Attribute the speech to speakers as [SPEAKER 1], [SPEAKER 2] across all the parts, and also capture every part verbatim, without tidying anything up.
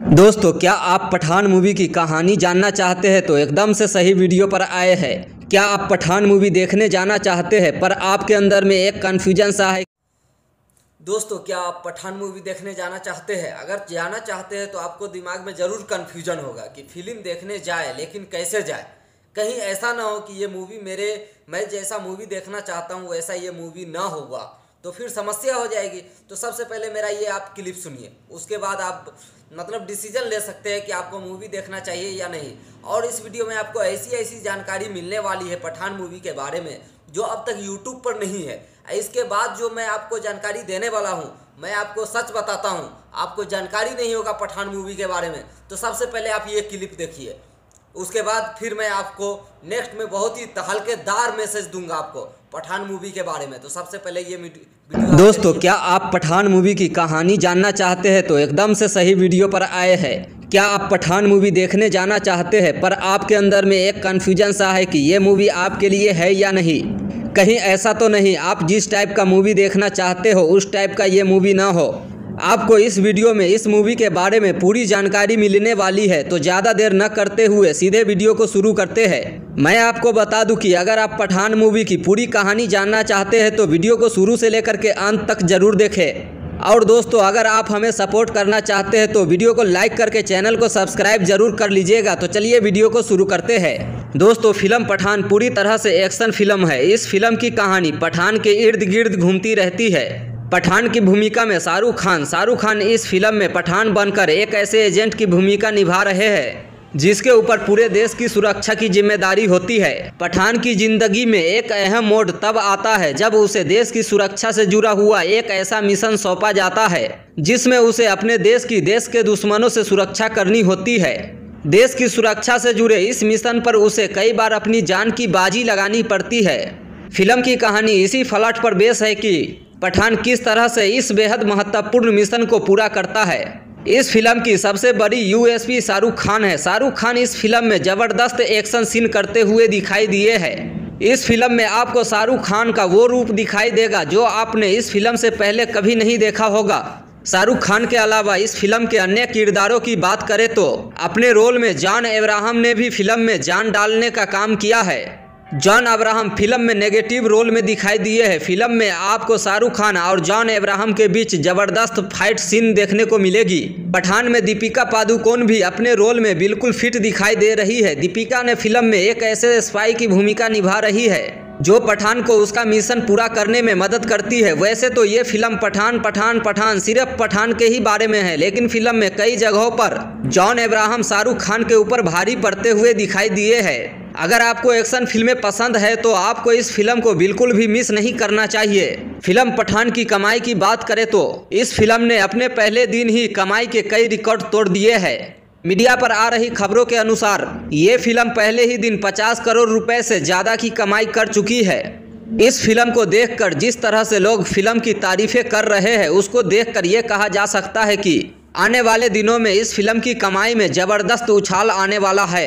[SPEAKER 1] दोस्तों, क्या आप पठान मूवी की कहानी जानना चाहते हैं तो एकदम से सही वीडियो पर आए हैं। क्या आप पठान मूवी देखने जाना चाहते हैं पर आपके अंदर में एक कन्फ्यूजन सा है। दोस्तों, क्या आप पठान मूवी देखने जाना चाहते हैं? अगर जाना चाहते हैं तो आपको दिमाग में ज़रूर कन्फ्यूजन होगा कि फिल्म देखने जाए लेकिन कैसे जाए। कहीं ऐसा ना हो कि ये मूवी मेरे मैं जैसा मूवी देखना चाहता हूँ वैसा ये मूवी ना होगा, तो फिर समस्या हो जाएगी। तो सबसे पहले मेरा ये आप क्लिप सुनिए, उसके बाद आप मतलब डिसीजन ले सकते हैं कि आपको मूवी देखना चाहिए या नहीं। और इस वीडियो में आपको ऐसी ऐसी जानकारी मिलने वाली है पठान मूवी के बारे में जो अब तक यूट्यूब पर नहीं है। इसके बाद जो मैं आपको जानकारी देने वाला हूँ, मैं आपको सच बताता हूँ, आपको जानकारी नहीं होगा पठान मूवी के बारे में। तो सबसे पहले आप ये क्लिप देखिए, उसके बाद फिर मैं आपको नेक्स्ट में बहुत ही हल्केदार मैसेज दूंगा आपको पठान मूवी के बारे में। तो सबसे पहले ये वीडियो। दोस्तों, क्या आप पठान मूवी की कहानी जानना चाहते हैं तो एकदम से सही वीडियो पर आए हैं। क्या आप पठान मूवी देखने जाना चाहते हैं पर आपके अंदर में एक कन्फ्यूजन सा है कि ये मूवी आपके लिए है या नहीं। कहीं ऐसा तो नहीं आप जिस टाइप का मूवी देखना चाहते हो उस टाइप का ये मूवी ना हो। आपको इस वीडियो में इस मूवी के बारे में पूरी जानकारी मिलने वाली है। तो ज़्यादा देर न करते हुए सीधे वीडियो को शुरू करते हैं। मैं आपको बता दूं कि अगर आप पठान मूवी की पूरी कहानी जानना चाहते हैं तो वीडियो को शुरू से लेकर के अंत तक जरूर देखें। और दोस्तों, अगर आप हमें सपोर्ट करना चाहते हैं तो वीडियो को लाइक करके चैनल को सब्सक्राइब जरूर कर लीजिएगा। तो चलिए वीडियो को शुरू करते हैं। दोस्तों, फिल्म पठान पूरी तरह से एक्शन फिल्म है। इस फिल्म की कहानी पठान के इर्द गिर्द घूमती रहती है। पठान की भूमिका में शाहरुख खान शाहरुख खान इस फिल्म में पठान बनकर एक ऐसे एजेंट की भूमिका निभा रहे हैं जिसके ऊपर पूरे देश की सुरक्षा की जिम्मेदारी होती है। पठान की जिंदगी में एक अहम मोड़ तब आता है जब उसे देश की सुरक्षा से जुड़ा हुआ एक ऐसा मिशन सौंपा जाता है जिसमें उसे अपने देश की देश के दुश्मनों से सुरक्षा करनी होती है। देश की सुरक्षा से जुड़े इस मिशन पर उसे कई बार अपनी जान की बाजी लगानी पड़ती है। फिल्म की कहानी इसी फलट पर बेस है कि पठान किस तरह से इस बेहद महत्वपूर्ण मिशन को पूरा करता है। इस फिल्म की सबसे बड़ी यूएसपी शाहरुख खान है। शाहरुख खान इस फिल्म में जबरदस्त एक्शन सीन करते हुए दिखाई दिए हैं। इस फिल्म में आपको शाहरुख खान का वो रूप दिखाई देगा जो आपने इस फिल्म से पहले कभी नहीं देखा होगा। शाहरुख खान के अलावा इस फिल्म के अन्य किरदारों की बात करें तो अपने रोल में जॉन अब्राहम ने भी फिल्म में जान डालने का काम किया है। जॉन अब्राहम फिल्म में नेगेटिव रोल में दिखाई दिए हैं। फिल्म में आपको शाहरुख खान और जॉन अब्राहम के बीच जबरदस्त फाइट सीन देखने को मिलेगी। पठान में दीपिका पादुकोण भी अपने रोल में बिल्कुल फिट दिखाई दे रही है। दीपिका ने फिल्म में एक ऐसे स्पाई की भूमिका निभा रही है जो पठान को उसका मिशन पूरा करने में मदद करती है। वैसे तो ये फिल्म पठान पठान पठान सिर्फ पठान के ही बारे में है, लेकिन फिल्म में कई जगहों पर जॉन अब्राहम शाहरुख खान के ऊपर भारी पड़ते हुए दिखाई दिए हैं। अगर आपको एक्शन फिल्में पसंद है तो आपको इस फिल्म को बिल्कुल भी मिस नहीं करना चाहिए। फिल्म पठान की कमाई की बात करें तो इस फिल्म ने अपने पहले दिन ही कमाई के कई रिकॉर्ड तोड़ दिए हैं। मीडिया पर आ रही खबरों के अनुसार ये फिल्म पहले ही दिन पचास करोड़ रुपए से ज़्यादा की कमाई कर चुकी है। इस फिल्म को देखकर जिस तरह से लोग फिल्म की तारीफें कर रहे हैं उसको देखकर ये कहा जा सकता है कि आने वाले दिनों में इस फिल्म की कमाई में ज़बरदस्त उछाल आने वाला है।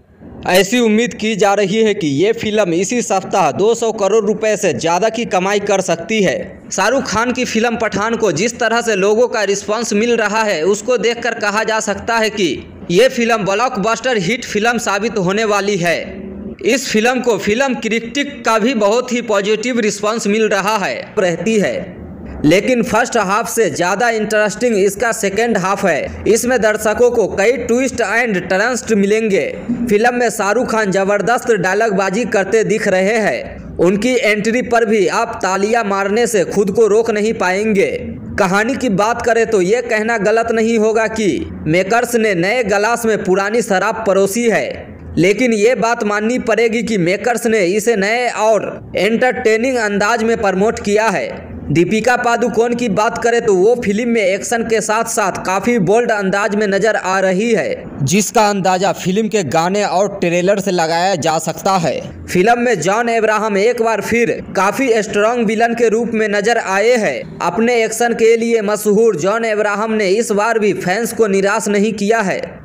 [SPEAKER 1] ऐसी उम्मीद की जा रही है कि ये फिल्म इसी सप्ताह दो सौ करोड़ रुपए से ज़्यादा की कमाई कर सकती है। शाहरुख खान की फिल्म पठान को जिस तरह से लोगों का रिस्पांस मिल रहा है उसको देखकर कहा जा सकता है कि ये फिल्म ब्लॉकबस्टर हिट फिल्म साबित होने वाली है। इस फिल्म को फिल्म क्रिटिक का भी बहुत ही पॉजिटिव रिस्पांस मिल रहा है रहती है लेकिन फर्स्ट हाफ से ज़्यादा इंटरेस्टिंग इसका सेकेंड हाफ है। इसमें दर्शकों को कई ट्विस्ट एंड टर्न्स मिलेंगे। फिल्म में शाहरुख खान जबरदस्त डायलॉगबाजी करते दिख रहे हैं। उनकी एंट्री पर भी आप तालियां मारने से खुद को रोक नहीं पाएंगे। कहानी की बात करें तो ये कहना गलत नहीं होगा कि मेकर्स ने नए गिलास में पुरानी शराब परोसी है, लेकिन ये बात माननी पड़ेगी कि मेकर्स ने इसे नए और एंटरटेनिंग अंदाज में प्रमोट किया है। दीपिका पादुकोण की बात करें तो वो फिल्म में एक्शन के साथ साथ काफ़ी बोल्ड अंदाज में नजर आ रही है, जिसका अंदाजा फिल्म के गाने और ट्रेलर से लगाया जा सकता है। फिल्म में जॉन अब्राहम एक बार फिर काफ़ी स्ट्रॉन्ग विलन के रूप में नजर आए हैं। अपने एक्शन के लिए मशहूर जॉन अब्राहम ने इस बार भी फैंस को निराश नहीं किया है।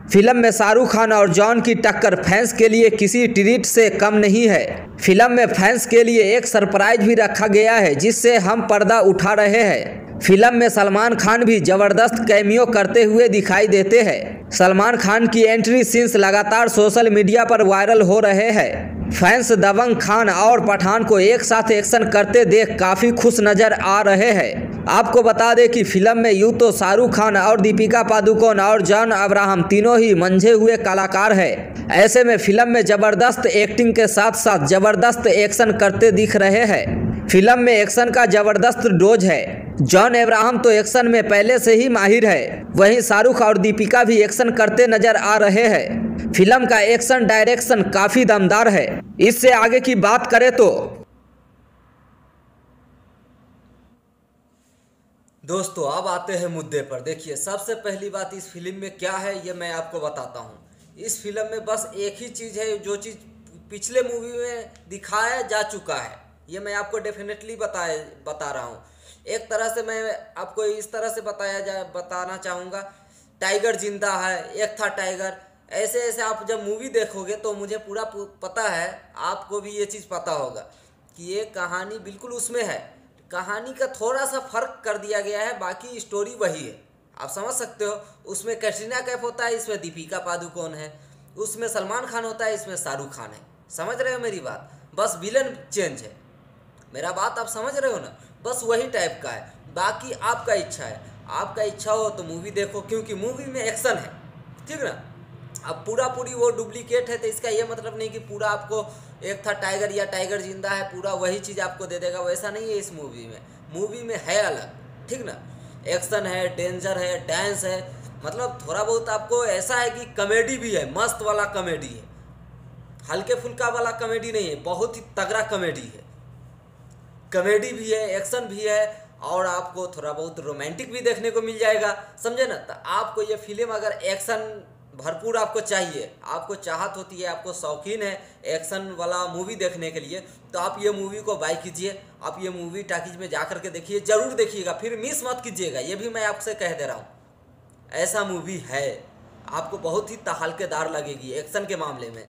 [SPEAKER 1] फिल्म में शाहरुख खान और जॉन की टक्कर फैंस के लिए किसी ट्रीट से कम नहीं है। फिल्म में फैंस के लिए एक सरप्राइज भी रखा गया है जिससे हम पर्दा उठा रहे हैं। फिल्म में सलमान खान भी जबरदस्त कैमियो करते हुए दिखाई देते हैं। सलमान खान की एंट्री सीन्स लगातार सोशल मीडिया पर वायरल हो रहे हैं। फैंस दबंग खान और पठान को एक साथ एक्शन करते देख काफी खुश नजर आ रहे हैं। आपको बता दें कि फिल्म में यूं तो शाहरुख खान और दीपिका पादुकोण और जॉन अब्राहम तीनों ही मंझे हुए कलाकार हैं। ऐसे में फिल्म में जबरदस्त एक्टिंग के साथ साथ जबरदस्त एक्शन करते दिख रहे हैं। फिल्म में एक्शन का जबरदस्त डोज है। जॉन अब्राहम तो एक्शन में पहले से ही माहिर है, वहीं शाहरुख और दीपिका भी एक्शन करते नजर आ रहे हैं। फिल्म का एक्शन डायरेक्शन काफी दमदार है। इससे आगे की बात करें तो दोस्तों अब आते हैं मुद्दे पर। देखिए, सबसे पहली बात इस फिल्म में क्या है ये मैं आपको बताता हूँ। इस फिल्म में बस एक ही चीज़ है जो चीज़ पिछले मूवी में दिखाया जा चुका है, ये मैं आपको डेफिनेटली बताए बता रहा हूँ। एक तरह से मैं आपको इस तरह से बताया जा बताना चाहूँगा, टाइगर जिंदा है, एक था टाइगर। ऐसे ऐसे आप जब मूवी देखोगे तो मुझे पूरा पता है, आपको भी ये चीज़ पता होगा कि ये कहानी बिल्कुल उसमें है। कहानी का थोड़ा सा फर्क कर दिया गया है, बाकी स्टोरी वही है। आप समझ सकते हो, उसमें कैटरीना कैफ होता है, इसमें दीपिका पादुकोण है। उसमें सलमान खान होता है, इसमें शाहरुख खान है। समझ रहे हो मेरी बात? बस विलन चेंज है। मेरा बात आप समझ रहे हो ना? बस वही टाइप का है। बाकी आपका इच्छा है, आपका इच्छा हो तो मूवी देखो, क्योंकि मूवी में एक्शन है, ठीक ना। अब पूरा पूरी वो डुप्लीकेट है तो इसका ये मतलब नहीं कि पूरा आपको एक था टाइगर या टाइगर जिंदा है पूरा वही चीज़ आपको दे देगा, वैसा नहीं है। इस मूवी में मूवी में है अलग, ठीक ना। एक्शन है, डेंजर है, डांस है, मतलब थोड़ा बहुत आपको ऐसा है कि कॉमेडी भी है, मस्त वाला कॉमेडी है, हल्के फुल्का वाला कॉमेडी नहीं है, बहुत ही तगड़ा कॉमेडी है। कॉमेडी भी है, एक्शन भी है, और आपको थोड़ा बहुत रोमांटिक भी देखने को मिल जाएगा, समझे ना। तो आपको ये फिल्म अगर एक्शन भरपूर आपको चाहिए, आपको चाहत होती है, आपको शौकीन है एक्शन वाला मूवी देखने के लिए, तो आप ये मूवी को बाय कीजिए। आप ये मूवी टाकीज में जा कर के देखिए, ज़रूर देखिएगा, फिर मिस मत कीजिएगा। ये भी मैं आपसे कह दे रहा हूँ, ऐसा मूवी है, आपको बहुत ही तहलकेदार लगेगी एक्शन के मामले में।